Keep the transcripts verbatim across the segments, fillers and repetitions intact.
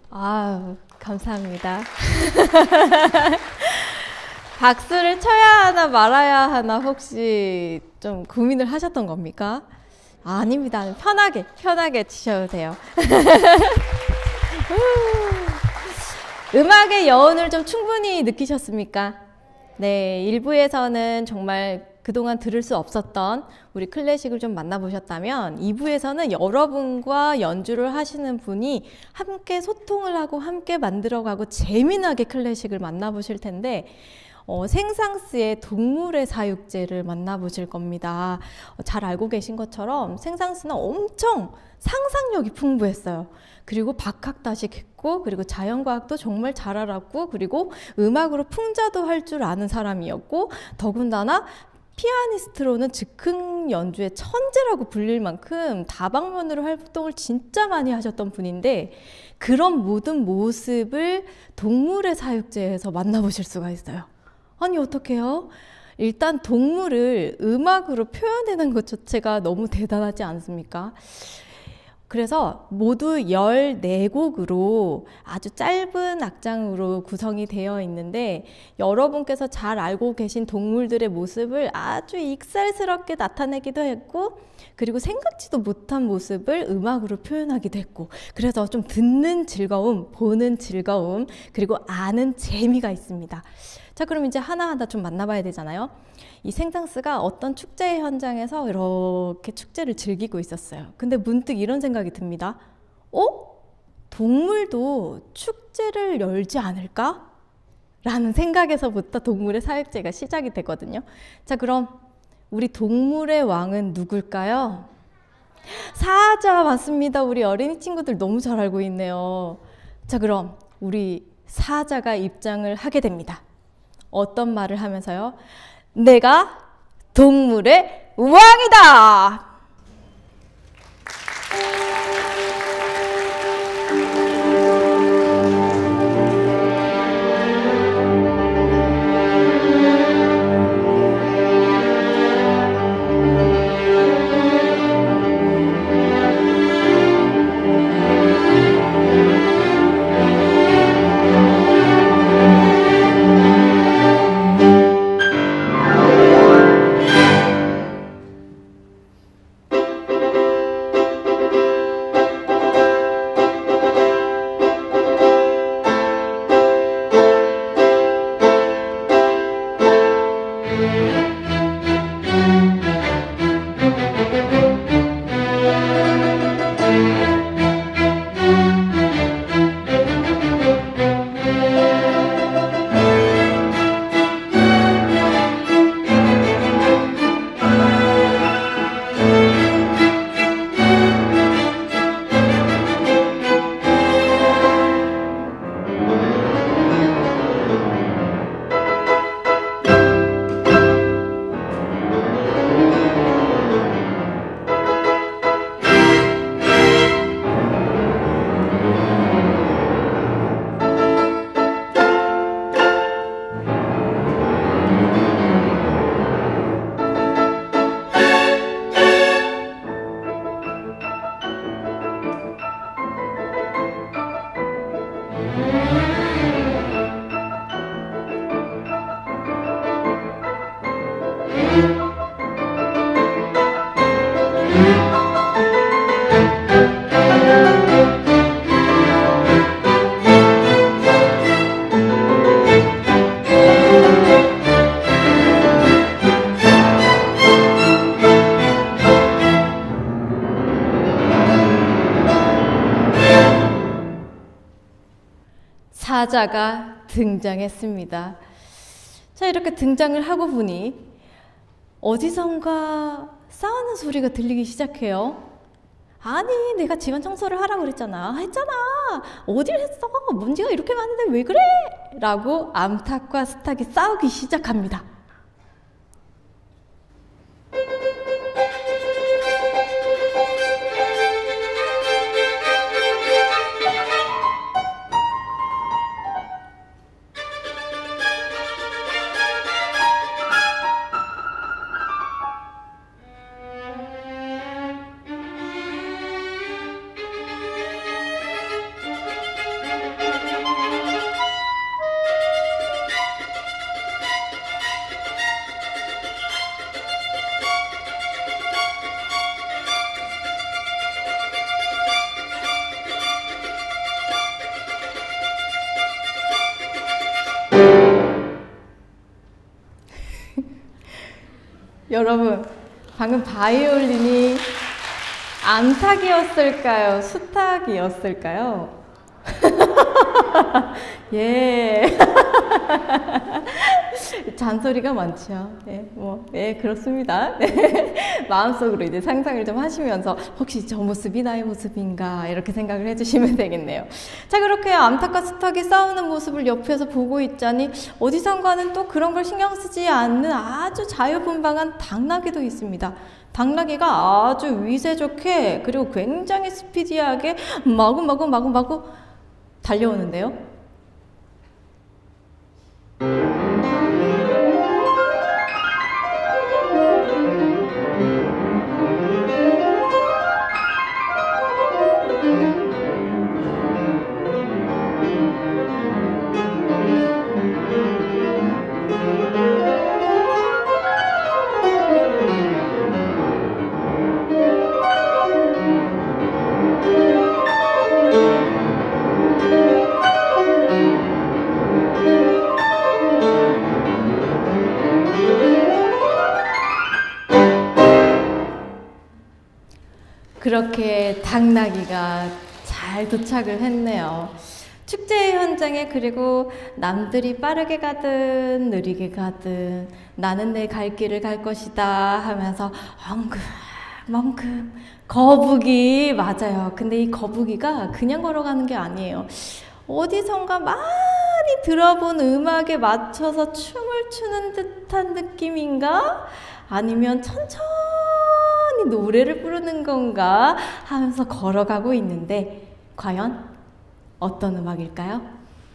아, 감사합니다. 박수를 쳐야 하나 말아야 하나 혹시 좀 고민을 하셨던 겁니까? 아, 아닙니다. 편하게, 편하게 치셔도 돼요. 음악의 여운을 좀 충분히 느끼셨습니까? 네, 일부에서는 정말 그동안 들을 수 없었던 우리 클래식을 좀 만나보셨다면 이 부에서는 여러분과 연주를 하시는 분이 함께 소통을 하고 함께 만들어가고 재미나게 클래식을 만나보실 텐데 어, 생상스의 동물의 사육제를 만나보실 겁니다. 어, 잘 알고 계신 것처럼 생상스는 엄청 상상력이 풍부했어요. 그리고 박학다식했고 그리고 자연과학도 정말 잘 알았고 그리고 음악으로 풍자도 할 줄 아는 사람이었고 더군다나 피아니스트로는 즉흥 연주의 천재라고 불릴 만큼 다방면으로 활동을 진짜 많이 하셨던 분인데 그런 모든 모습을 동물의 사육제에서 만나보실 수가 있어요. 아니 어떡해요? 일단 동물을 음악으로 표현하는 것 자체가 너무 대단하지 않습니까? 그래서 모두 열네 곡으로 아주 짧은 악장으로 구성이 되어 있는데 여러분께서 잘 알고 계신 동물들의 모습을 아주 익살스럽게 나타내기도 했고 그리고 생각지도 못한 모습을 음악으로 표현하기도 했고 그래서 좀 듣는 즐거움, 보는 즐거움 그리고 아는 재미가 있습니다. 자, 그럼 이제 하나하나 좀 만나봐야 되잖아요. 이 생상스가 어떤 축제 현장에서 이렇게 축제를 즐기고 있었어요. 근데 문득 이런 생각이 듭니다. 어? 동물도 축제를 열지 않을까? 라는 생각에서부터 동물의 사육제가 시작이 되거든요. 자, 그럼 우리 동물의 왕은 누굴까요? 사자 맞습니다. 우리 어린이 친구들 너무 잘 알고 있네요. 자, 그럼 우리 사자가 입장을 하게 됩니다. 어떤 말을 하면서요? 내가 동물의 왕이다! 사자가 등장했습니다. 자, 이렇게 등장을 하고 보니 어디선가 싸우는 소리가 들리기 시작해요. 아니, 내가 집안 청소를 하라고 그랬잖아. 했잖아. 어딜 했어? 먼지가 이렇게 많은데 왜 그래? 라고 암탉과 스탁이 싸우기 시작합니다. 여러분, 방금 바이올린이 암탉이었을까요? 수탉이었을까요? 예. 잔소리가 많죠. 예, 뭐, 예, 그렇습니다. 네. 마음속으로 이제 상상을 좀 하시면서 혹시 저 모습이 나의 모습인가 이렇게 생각을 해주시면 되겠네요. 자, 그렇게 암탉과 수탉이 싸우는 모습을 옆에서 보고 있자니 어디선가는 또 그런 걸 신경 쓰지 않는 아주 자유분방한 당나귀도 있습니다. 당나귀가 아주 위세 좋게 그리고 굉장히 스피디하게 마구마구 마구마구 달려오는데요. 그렇게 당나귀가 잘 도착을 했네요. 축제 현장에 그리고 남들이 빠르게 가든 느리게 가든 나는 내 갈 길을 갈 것이다 하면서 엉금 엉금 거북이 맞아요. 근데 이 거북이가 그냥 걸어가는 게 아니에요. 어디선가 많이 들어본 음악에 맞춰서 춤을 추는 듯한 느낌인가? 아니면 천천히 노래를 부르는 건가 하면서 걸어가고 있는데 과연 어떤 음악일까요?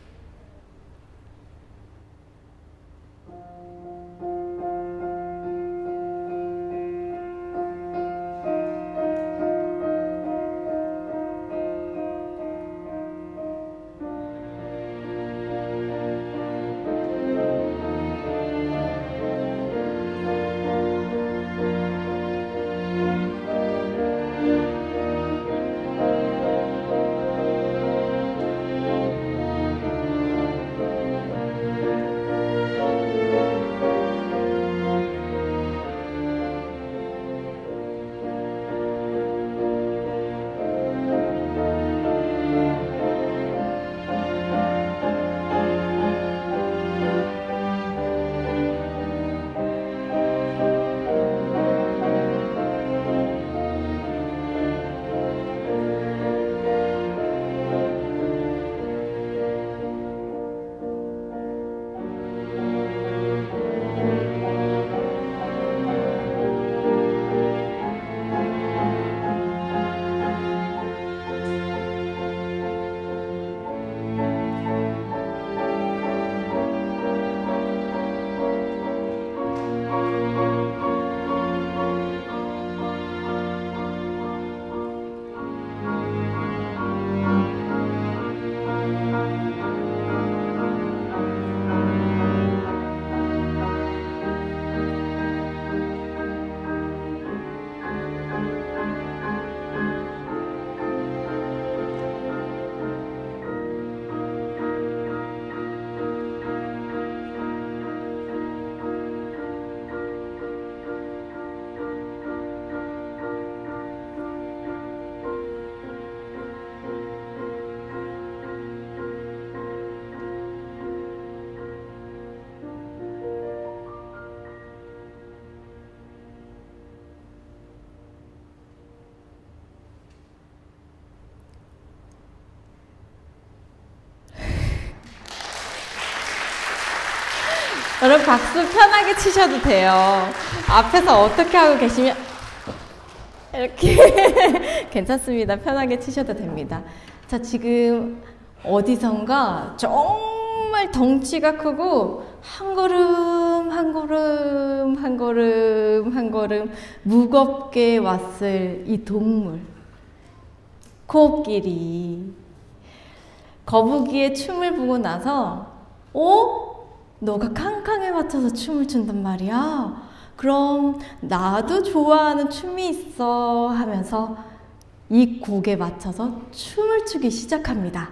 여러분 박수 편하게 치셔도 돼요. 앞에서 어떻게 하고 계시면 이렇게 괜찮습니다. 편하게 치셔도 됩니다. 자, 지금 어디선가 정말 덩치가 크고 한 걸음 한 걸음 한 걸음 한 걸음 무겁게 왔을 이 동물, 코끼리. 거북이의 춤을 보고 나서 어? 너가 캉캉에 맞춰서 춤을 춘단 말이야? 그럼 나도 좋아하는 춤이 있어 하면서 이 곡에 맞춰서 춤을 추기 시작합니다.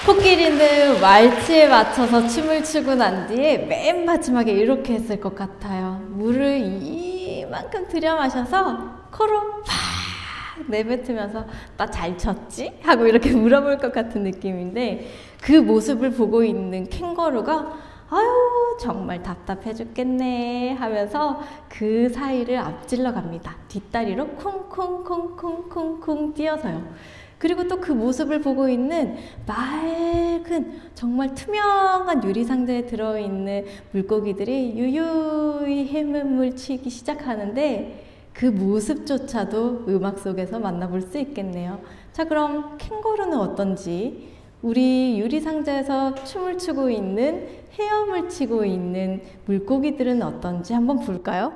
코끼리는 왈츠에 맞춰서 춤을 추고 난 뒤에 맨 마지막에 이렇게 했을 것 같아요. 물을 이만큼 들여 마셔서 코로 팍 내뱉으면서 나 잘 쳤지? 하고 이렇게 물어볼 것 같은 느낌인데, 그 모습을 보고 있는 캥거루가 아유 정말 답답해 죽겠네 하면서 그 사이를 앞질러 갑니다. 뒷다리로 쿵쿵쿵쿵쿵쿵 뛰어서요. 그리고 또 그 모습을 보고 있는 맑은 정말 투명한 유리상자에 들어있는 물고기들이 유유히 해문물 치기 시작하는데, 그 모습조차도 음악 속에서 만나볼 수 있겠네요. 자, 그럼 캥거루는 어떤지, 우리 유리상자에서 춤을 추고 있는, 헤엄을 치고 있는 물고기들은 어떤지 한번 볼까요?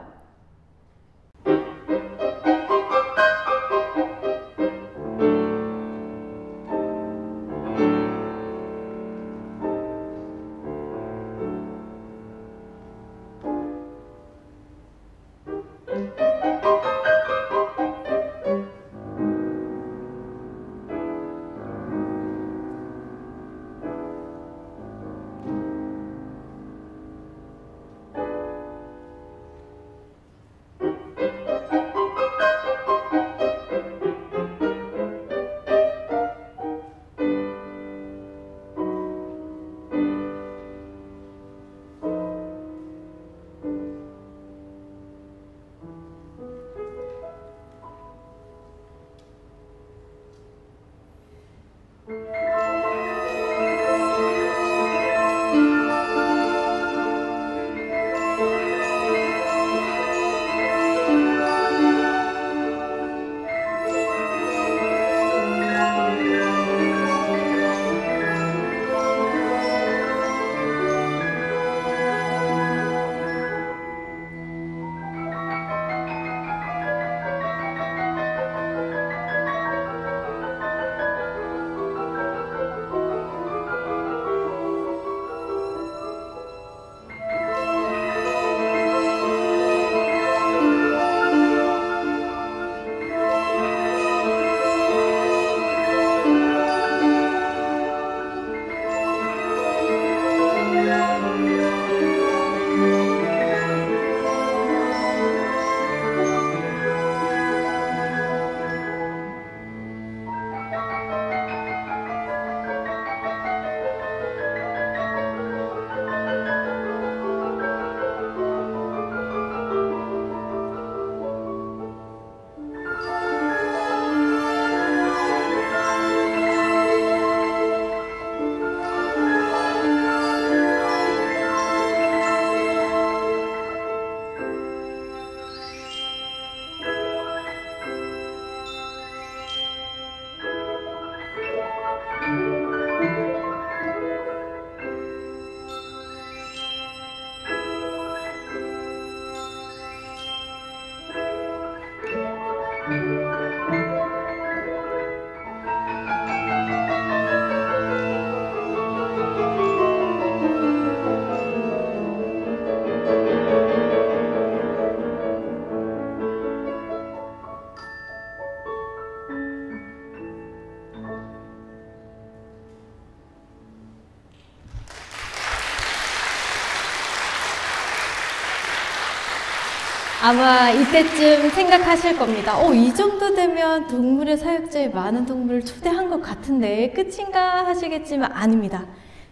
아마 이때쯤 생각하실 겁니다. 어, 이 정도 되면 동물의 사육자에 많은 동물을 초대한 것 같은데 끝인가 하시겠지만 아닙니다.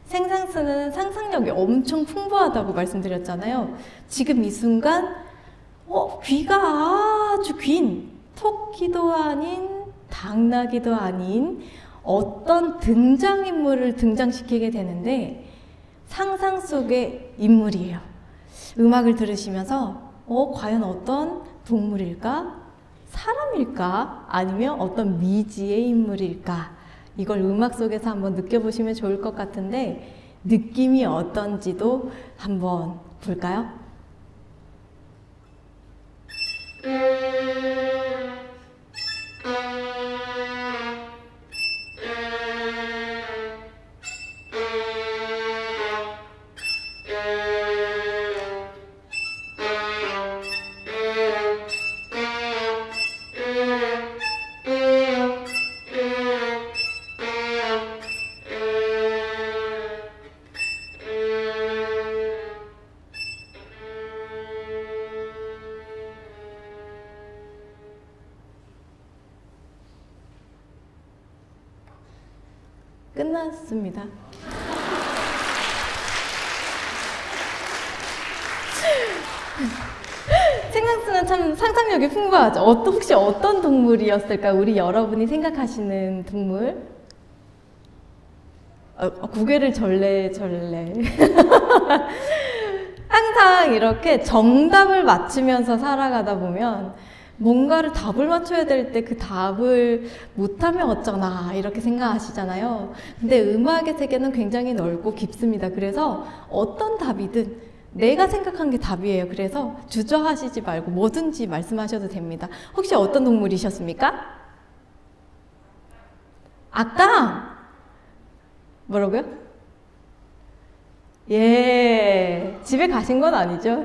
생상수는 상상력이 엄청 풍부하다고 말씀드렸잖아요. 지금 이 순간 어, 귀가 아주 긴 토끼도 아닌 당나귀도 아닌 어떤 등장인물을 등장시키게 되는데 상상 속의 인물이에요. 음악을 들으시면서 어, 과연 어떤 동물일까? 사람일까? 아니면 어떤 미지의 인물일까? 이걸 음악 속에서 한번 느껴보시면 좋을 것 같은데 느낌이 어떤지도 한번 볼까요? 끝났습니다. 생각수는 참 상상력이 풍부하죠. 어떤, 혹시 어떤 동물이었을까? 우리 여러분이 생각하시는 동물? 어, 고개를 절레절레. 항상 이렇게 정답을 맞추면서 살아가다 보면 뭔가를 답을 맞춰야 될 때 그 답을 못하면 어쩌나 이렇게 생각하시잖아요. 근데 음악의 세계는 굉장히 넓고 깊습니다. 그래서 어떤 답이든 내가 생각한 게 답이에요. 그래서 주저하시지 말고 뭐든지 말씀하셔도 됩니다. 혹시 어떤 동물이셨습니까? 아까 뭐라고요? 예, 집에 가신 건 아니죠?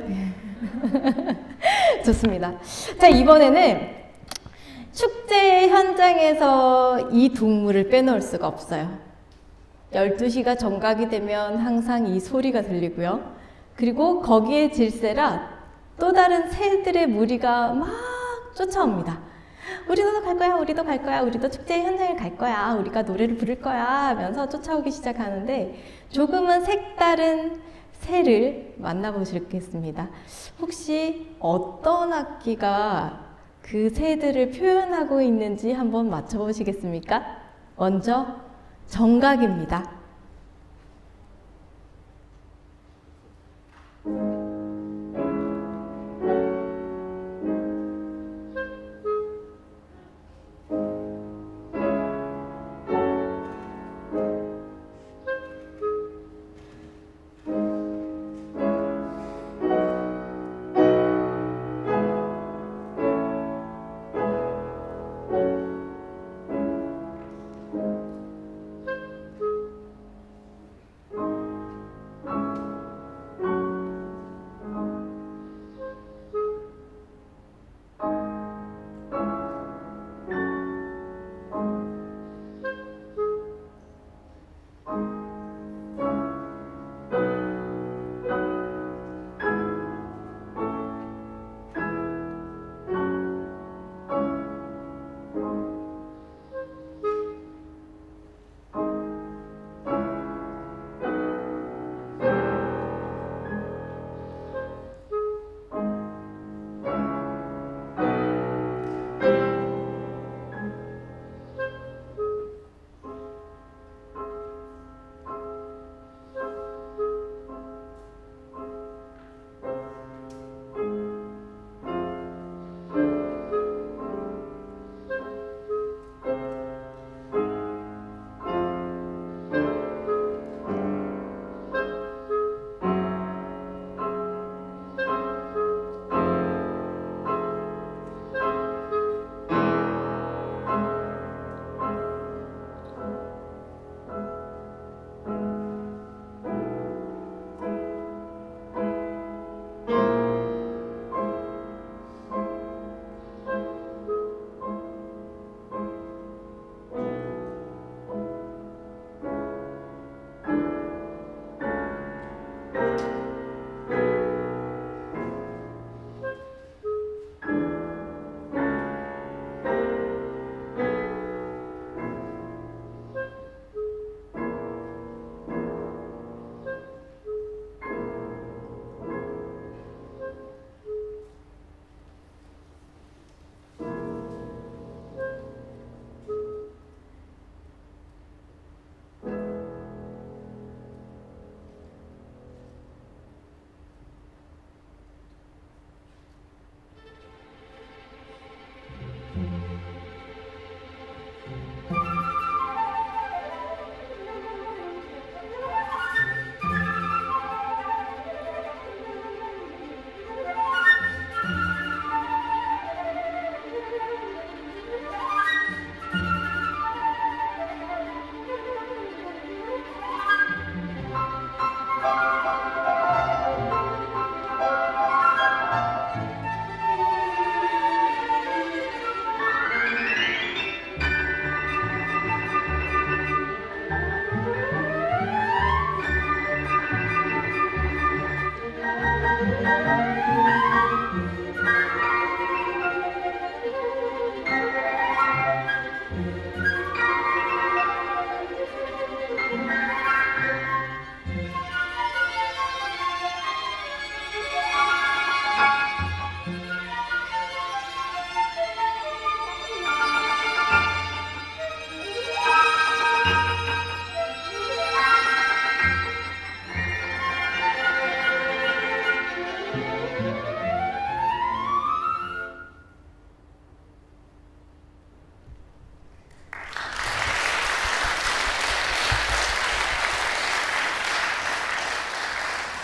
좋습니다. 자, 이번에는 축제 현장에서 이 동물을 빼놓을 수가 없어요. 열두 시가 정각이 되면 항상 이 소리가 들리고요. 그리고 거기에 질세라 또 다른 새들의 무리가 막 쫓아옵니다. 우리도 갈 거야, 우리도 갈 거야, 우리도 축제 현장에 갈 거야, 우리가 노래를 부를 거야 하면서 쫓아오기 시작하는데 조금은 색다른 새를 만나보시겠습니다. 혹시 어떤 악기가 그 새들을 표현하고 있는지 한번 맞춰보시겠습니까? 먼저 정각입니다.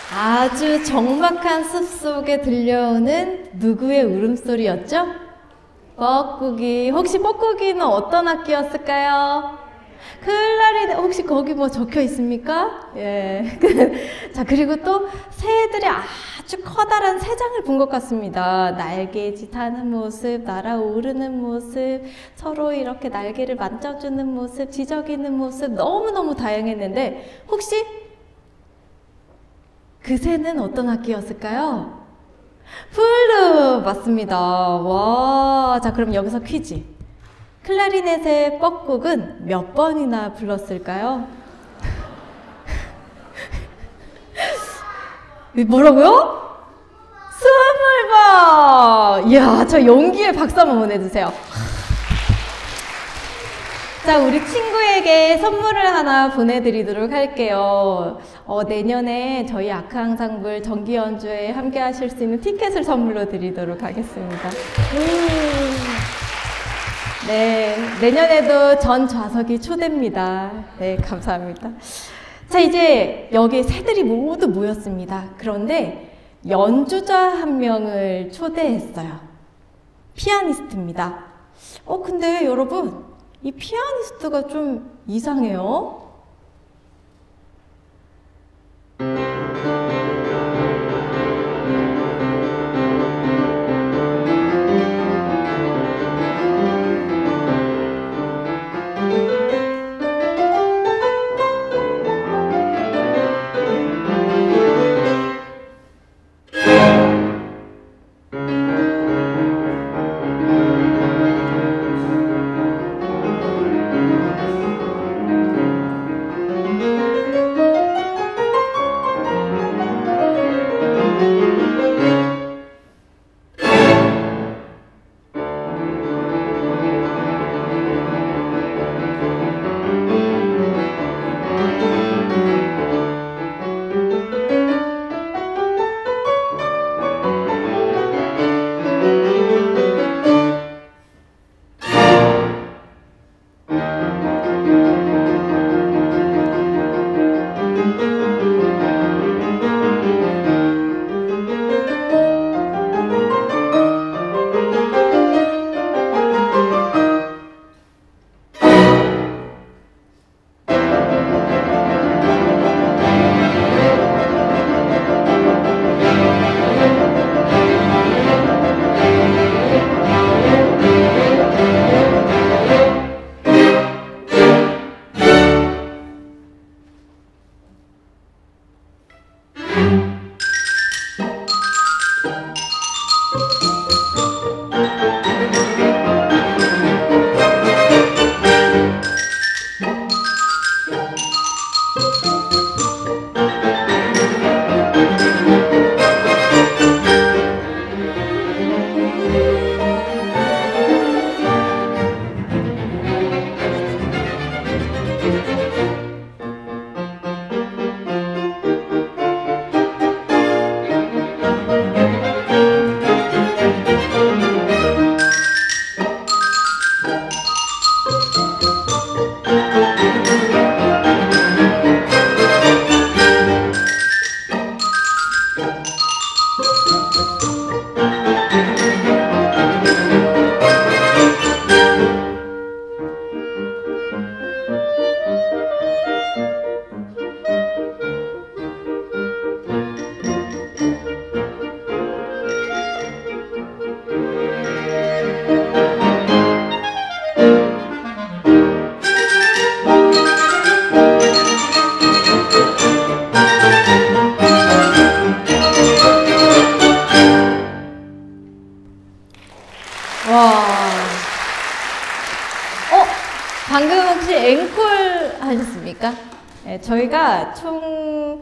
아주 적막한 숲속에 들려오는 누구의 울음소리였죠? 뻐꾸기. 혹시 뻐꾸기는 어떤 악기였을까요? 클라리넷. 혹시 거기 뭐 적혀 있습니까? 예. 자, 그리고 또 새들이 아주 커다란 새장을 본 것 같습니다. 날개짓 하는 모습, 날아오르는 모습, 서로 이렇게 날개를 만져주는 모습, 지저귀는 모습, 너무너무 다양했는데 혹시 그 새는 어떤 악기였을까요? 플룻! 맞습니다. 와, 자, 그럼 여기서 퀴즈. 클라리넷의 뻐꾹은 몇 번이나 불렀을까요? 뭐라고요? 스물 번! 이야, 저 용기에 박수 한번 보내주세요. 자, 우리 친구에게 선물을 하나 보내드리도록 할게요. 어, 내년에 저희 아크앙상블 정기 연주에 함께 하실 수 있는 티켓을 선물로 드리도록 하겠습니다. 음. 네, 내년에도 전 좌석이 초대입니다. 네, 감사합니다. 자, 이제 여기 새들이 모두 모였습니다. 그런데 연주자 한 명을 초대했어요. 피아니스트입니다. 어, 근데 여러분, 이 피아니스트가 좀 이상해요. 네, 저희가 총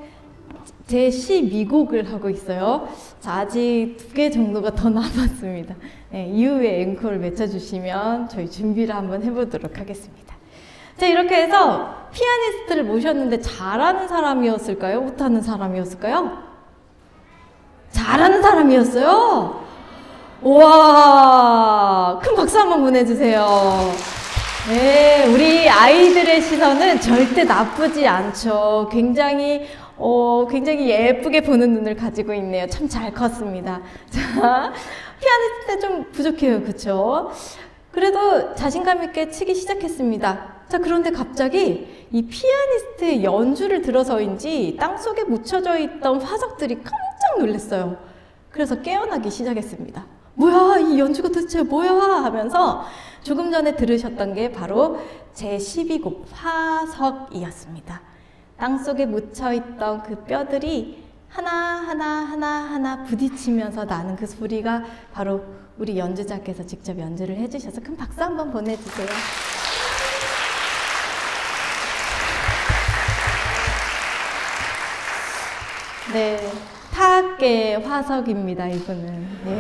제십이 곡을 하고 있어요. 자, 아직 두 개 정도가 더 남았습니다. 네, 이후에 앵콜을 외쳐주시면 저희 준비를 한번 해보도록 하겠습니다. 자, 이렇게 해서 피아니스트를 모셨는데 잘하는 사람이었을까요? 못하는 사람이었을까요? 잘하는 사람이었어요? 우와, 큰 박수 한번 보내주세요. 네, 우리 아이들의 시선은 절대 나쁘지 않죠. 굉장히 어, 굉장히 예쁘게 보는 눈을 가지고 있네요. 참 잘 컸습니다. 자, 피아니스트 좀 부족해요. 그쵸? 그래도 자신감 있게 치기 시작했습니다. 자, 그런데 갑자기 이 피아니스트의 연주를 들어서인지 땅속에 묻혀져 있던 화석들이 깜짝 놀랐어요. 그래서 깨어나기 시작했습니다. 뭐야, 이 연주가 도대체 뭐야 하면서 조금 전에 들으셨던 게 바로 제십이 곡 화석이었습니다. 땅속에 묻혀있던 그 뼈들이 하나하나 하나하나 부딪히면서 나는 그 소리가 바로 우리 연주자께서 직접 연주를 해주셔서 큰 박수 한번 보내주세요. 네, 타악계의 화석입니다, 이분은. 네.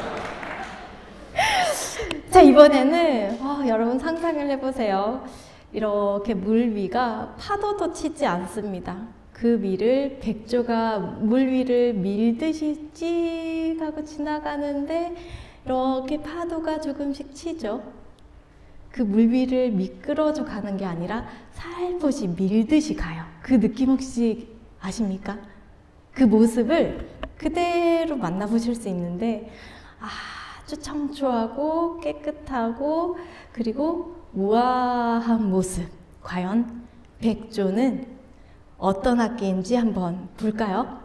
자, 이번에는 어, 여러분 상상을 해보세요. 이렇게 물 위가 파도도 치지 않습니다. 그 위를 백조가 물 위를 밀듯이 찌 하고 지나가는데 이렇게 파도가 조금씩 치죠. 그 물 위를 미끄러져 가는 게 아니라 살포시 밀듯이 가요. 그 느낌 혹시 아십니까? 그 모습을 그대로 만나보실 수 있는데 아주 청초하고 깨끗하고 그리고 우아한 모습. 과연 백조는 어떤 악기인지 한번 볼까요?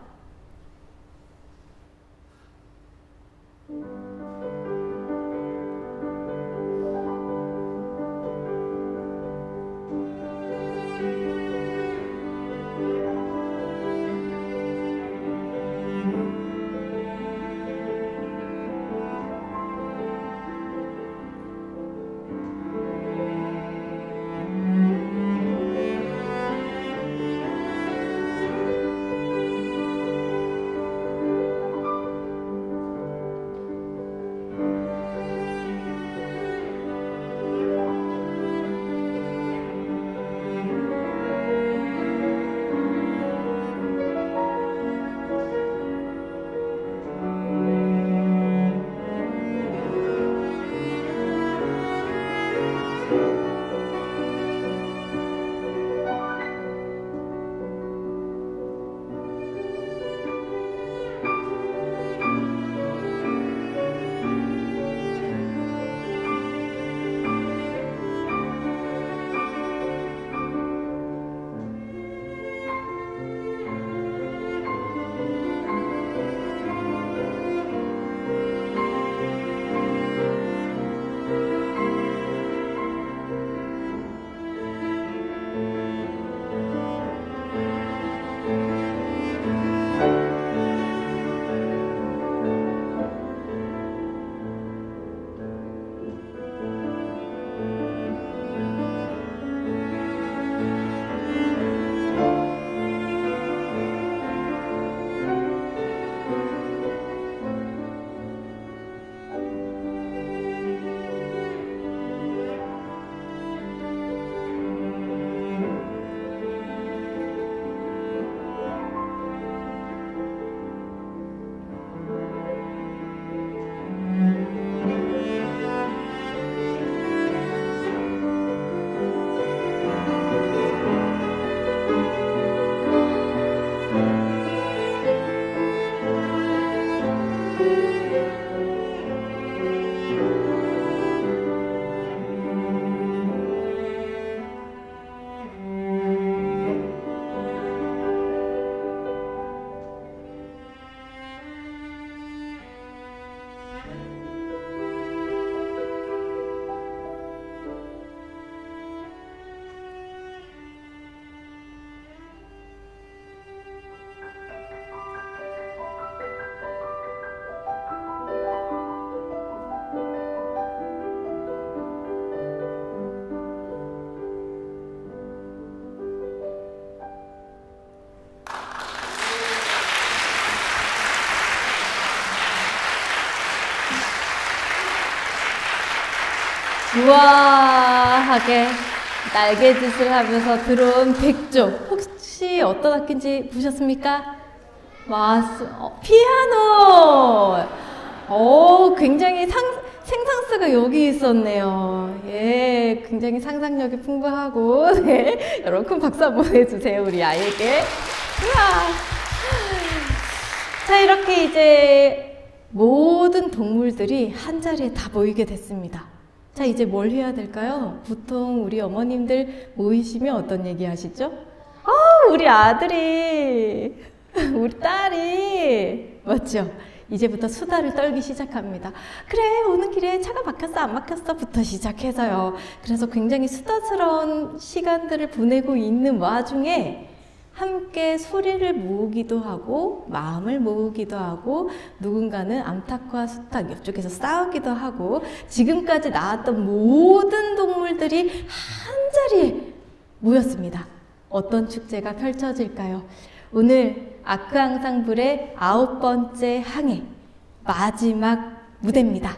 우아하게 날개짓을 하면서 들어온 백조. 혹시 어떤 악기인지 보셨습니까? 마스, 어, 피아노! 오, 굉장히 상, 생산스가 여기 있었네요. 예, 굉장히 상상력이 풍부하고, 네, 여러분 큰 박수 한번 해주세요, 우리 아이에게. 우와. 자, 이렇게 이제 모든 동물들이 한 자리에 다 모이게 됐습니다. 자, 이제 뭘 해야 될까요? 보통 우리 어머님들 모이시면 어떤 얘기 하시죠? 아, 우리 아들이, 우리 딸이, 맞죠? 이제부터 수다를 떨기 시작합니다. 그래, 오는 길에 차가 막혔어, 안 막혔어? 부터 시작해서요. 그래서 굉장히 수다스러운 시간들을 보내고 있는 와중에 함께 소리를 모으기도 하고 마음을 모으기도 하고 누군가는 암탉과 수탉 옆쪽에서 싸우기도 하고 지금까지 나왔던 모든 동물들이 한 자리에 모였습니다. 어떤 축제가 펼쳐질까요? 오늘 아크 앙상블의 아홉 번째 항해 마지막 무대입니다.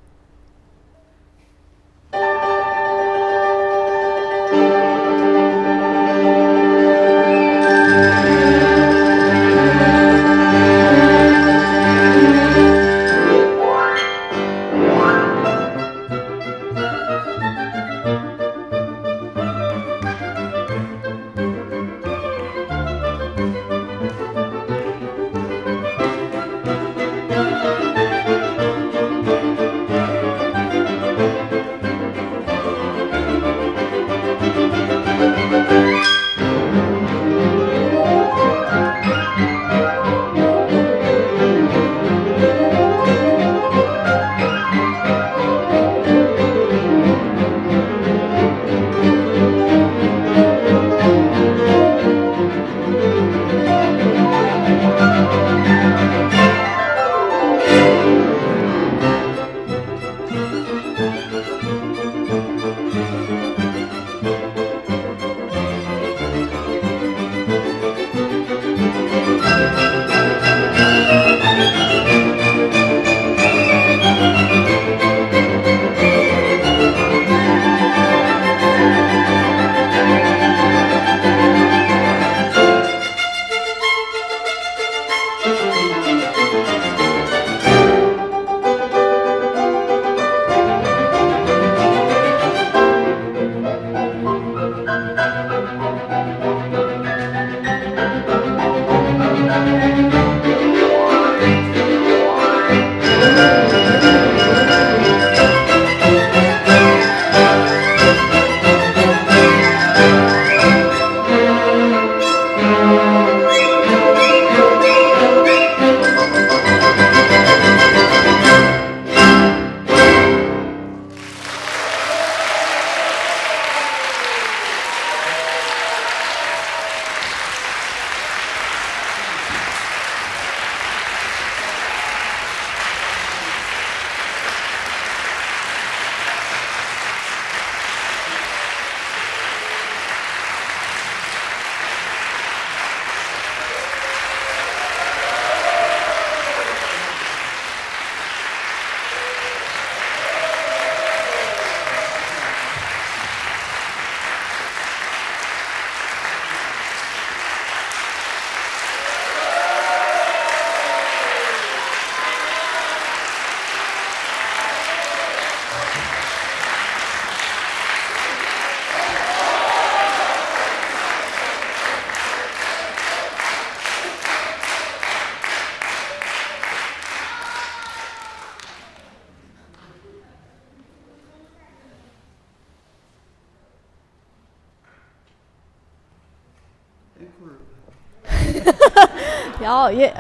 야, 예,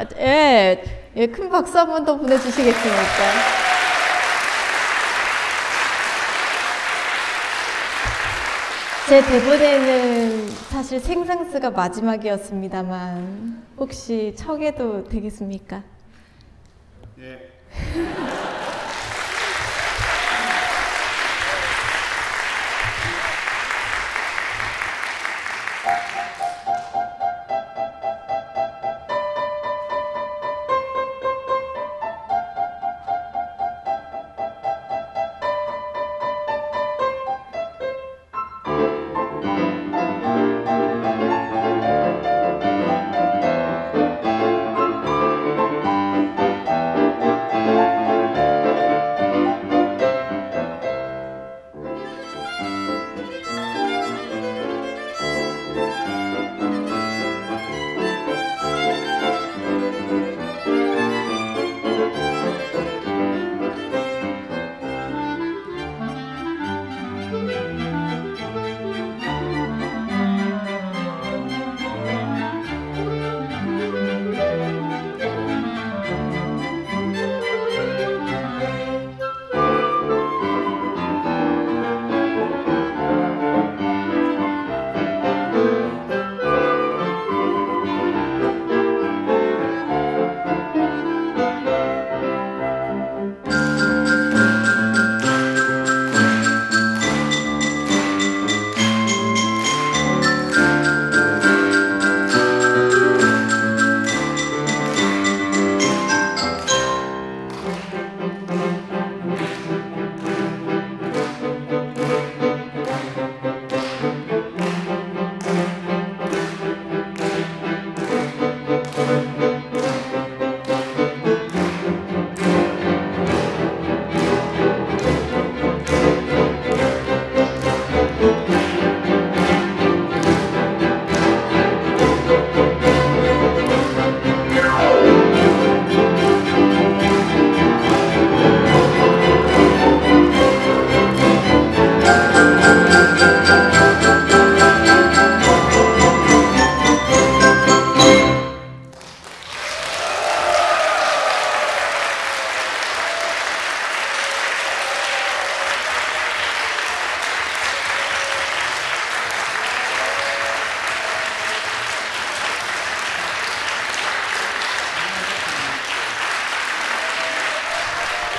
예, 예, 큰 박수 한 번 더 보내주시겠습니까? 제 대본에는 사실 생상스가 마지막이었습니다만 혹시 청해도 되겠습니까? 예.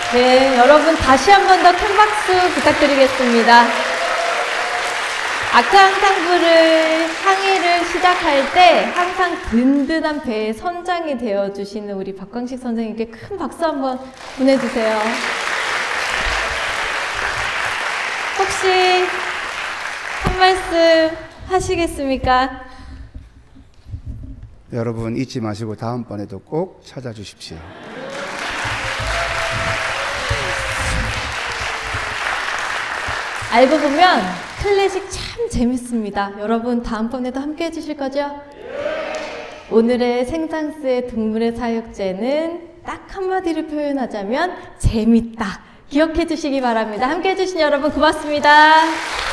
네, 여러분 다시 한 번 더 큰 박수 부탁드리겠습니다. 악창상부를 항해를 시작할 때 항상 든든한 배의 선장이 되어주시는 우리 박광식 선생님께 큰 박수 한번 보내주세요. 혹시 한 말씀 하시겠습니까? 여러분 잊지 마시고 다음번에도 꼭 찾아주십시오. 알고 보면 클래식 참 재밌습니다. 여러분 다음번에도 함께 해주실 거죠? 오늘의 생상스의 동물의 사육제는 딱 한마디로 표현하자면 재밌다. 기억해 주시기 바랍니다. 함께 해주신 여러분 고맙습니다.